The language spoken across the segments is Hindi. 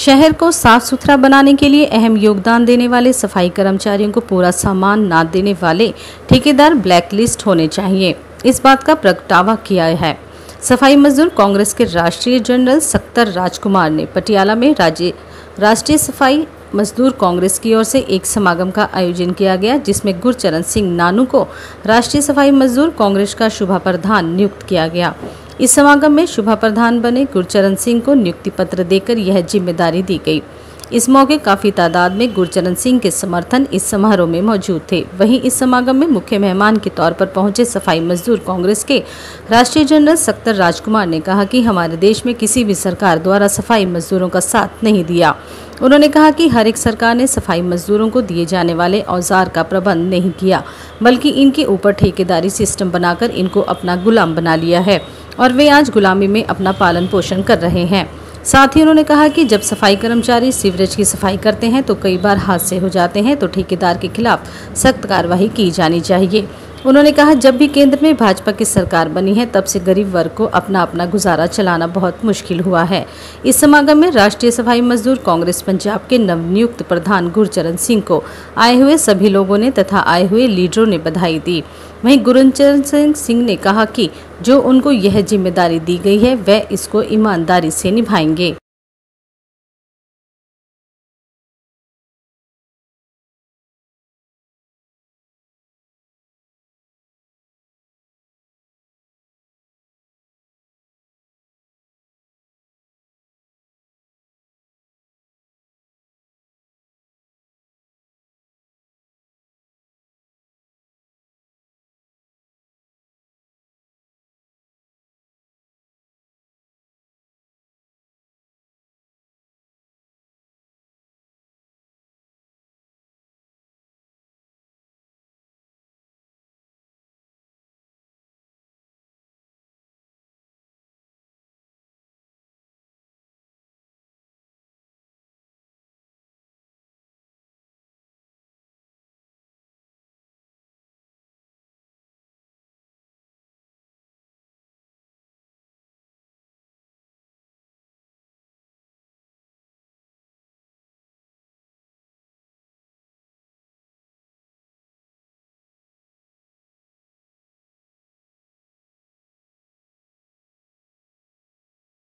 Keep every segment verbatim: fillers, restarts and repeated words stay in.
शहर को साफ सुथरा बनाने के लिए अहम योगदान देने वाले सफाई कर्मचारियों को पूरा सामान न देने वाले ठेकेदार ब्लैकलिस्ट होने चाहिए। इस बात का प्रगटावा किया है सफाई मजदूर कांग्रेस के राष्ट्रीय जनरल सक्तर राजकुमार ने। पटियाला में राज्य राष्ट्रीय सफाई मजदूर कांग्रेस की ओर से एक समागम का आयोजन किया गया, जिसमें गुरचरण सिंह नानू को राष्ट्रीय सफाई मजदूर कांग्रेस का शुभा प्रधान नियुक्त किया गया। इस समागम में शुभा प्रधान बने गुरचरण सिंह को नियुक्ति पत्र देकर यह जिम्मेदारी दी गई। इस मौके काफी तादाद में गुरचरण सिंह के समर्थन इस समारोह में मौजूद थे। वहीं इस समागम में मुख्य मेहमान के तौर पर पहुंचे सफाई मजदूर कांग्रेस के राष्ट्रीय जनरल सक्तर राजकुमार ने कहा कि हमारे देश में किसी भी सरकार द्वारा सफाई मजदूरों का साथ नहीं दिया। उन्होंने कहा कि हर एक सरकार ने सफाई मजदूरों को दिए जाने वाले औजार का प्रबंध नहीं किया, बल्कि इनके ऊपर ठेकेदारी सिस्टम बनाकर इनको अपना गुलाम बना लिया है और वे आज गुलामी में अपना पालन पोषण कर रहे हैं। साथ ही उन्होंने कहा कि जब सफाई कर्मचारी सीवरेज की सफाई करते हैं तो कई बार हादसे हो जाते हैं, तो ठेकेदार के खिलाफ सख्त कार्रवाई की जानी चाहिए। उन्होंने कहा जब भी केंद्र में भाजपा की सरकार बनी है तब से गरीब वर्ग को अपना अपना गुजारा चलाना बहुत मुश्किल हुआ है। इस समागम में राष्ट्रीय सफाई मजदूर कांग्रेस पंजाब के नवनियुक्त प्रधान गुरचरण सिंह को आए हुए सभी लोगों ने तथा आए हुए लीडरों ने बधाई दी। वहीं गुरचरण सिंह ने कहा कि जो उनको यह जिम्मेदारी दी गई है वह इसको ईमानदारी से निभाएंगे।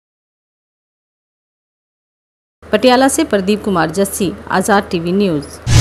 पटियाला से प्रदीप कुमार जस्सी, आजाद टीवी न्यूज़।